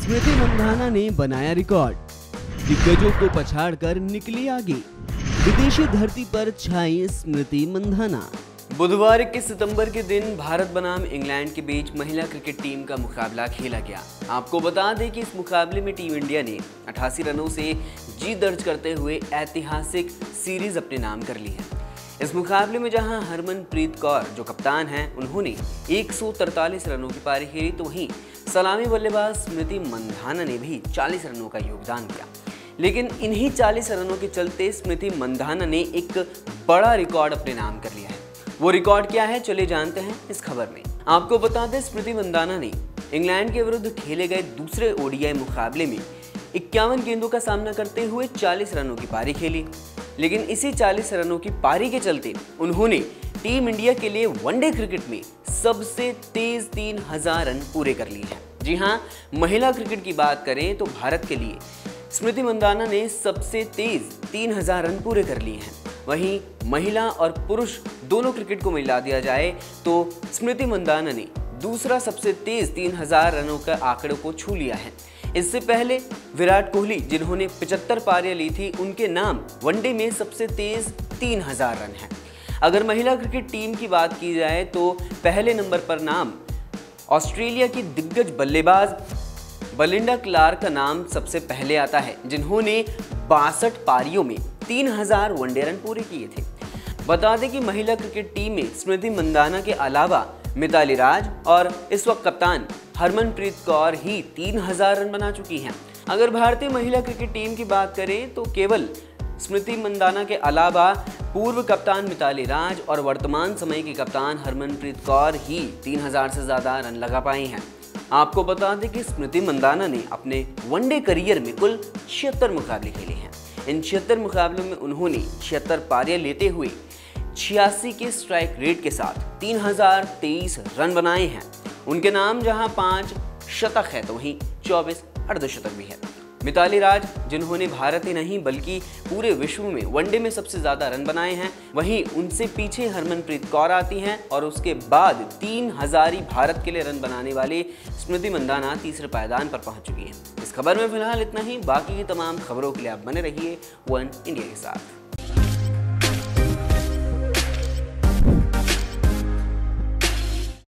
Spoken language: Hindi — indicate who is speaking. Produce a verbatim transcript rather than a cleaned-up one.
Speaker 1: स्मृति मंधाना ने बनाया रिकॉर्ड, दिग्गजों को पछाड़कर निकली आगे, विदेशी धरती पर छाई स्मृति मंधाना। बुधवार इक्कीस सितंबर के दिन भारत बनाम इंग्लैंड के बीच महिला क्रिकेट टीम का मुकाबला खेला गया। आपको बता दें कि इस मुकाबले में टीम इंडिया ने अठासी रनों से जीत दर्ज करते हुए ऐतिहासिक सीरीज अपने नाम कर ली है। इस मुकाबले में जहां हरमनप्रीत कौर जो कप्तान हैं, उन्होंने एक सौ तरतालीस रनों की पारी खेली, तो वहीं सलामी बल्लेबाज स्मृति मंधाना ने भी चालीस रनों का योगदान दिया। लेकिन इन्हीं चालीस रनों के चलते स्मृति मंधाना ने एक बड़ा रिकॉर्ड अपने नाम कर लिया है। वो रिकॉर्ड क्या है, चलिए जानते हैं इस खबर में। आपको बता दें, स्मृति मंधाना ने इंग्लैंड के विरुद्ध खेले गए दूसरे ओडीआई मुकाबले में इक्यावन गेंदों का सामना करते हुए चालीस रनों की पारी खेली। लेकिन इसी चालीस रनों की पारी के चलते उन्होंने टीम इंडिया के लिए वनडे क्रिकेट में सबसे तेज तीन हजार रन पूरे कर लिए हैं। जी हाँ, महिला क्रिकेट की बात करें तो भारत के लिए स्मृति मंधाना ने सबसे तेज तीन हजार रन पूरे कर लिए हैं। वहीं महिला और पुरुष दोनों क्रिकेट को मिला दिया जाए तो स्मृति मंधाना ने दूसरा सबसे तेज तीन हजार रनों का आंकड़े को छू लिया है। इससे पहले विराट कोहली, जिन्होंने पचहत्तर पारियां ली थी, उनके नाम वनडे में सबसे तेज तीन हजार रन हैं। अगर महिला क्रिकेट टीम की बात की जाए तो पहले नंबर पर नाम ऑस्ट्रेलिया की दिग्गज बल्लेबाज बेलिंडा क्लार्क का नाम सबसे पहले आता है, जिन्होंने बासठ पारियों में तीन हजार वनडे रन पूरे किए थे। बता दें कि महिला क्रिकेट टीम में स्मृति मंधाना के अलावा मिताली राज और इस वक्त कप्तान हरमनप्रीत कौर ही तीन हजार रन बना चुकी हैं। अगर भारतीय महिला क्रिकेट टीम की बात करें तो केवल स्मृति मंधाना के अलावा पूर्व कप्तान मिताली राज और वर्तमान समय के कप्तान हरमनप्रीत कौर ही तीन हजार से ज़्यादा रन लगा पाई हैं। आपको बता दें कि स्मृति मंधाना ने अपने वनडे करियर में कुल छिहत्तर मुकाबले खेले हैं। इन छिहत्तर मुकाबलों में उन्होंने छिहत्तर पारियां लेते हुए छियासी के स्ट्राइक रेट के साथ तीन हजार तेईस रन बनाए हैं। उनके नाम जहां पाँच शतक है तो वहीं चौबीस अर्धशतक भी है। मिताली राज, जिन्होंने भारत ही नहीं बल्कि पूरे विश्व में वनडे में सबसे ज़्यादा रन बनाए हैं, वहीं उनसे पीछे हरमनप्रीत कौर आती हैं और उसके बाद तीन हज़ारी भारत के लिए रन बनाने वाले स्मृति मंधाना तीसरे पायदान पर पहुंच चुकी हैं। इस खबर में फिलहाल इतना ही। बाकी की तमाम खबरों के लिए आप बने रहिए वन इंडिया के साथ।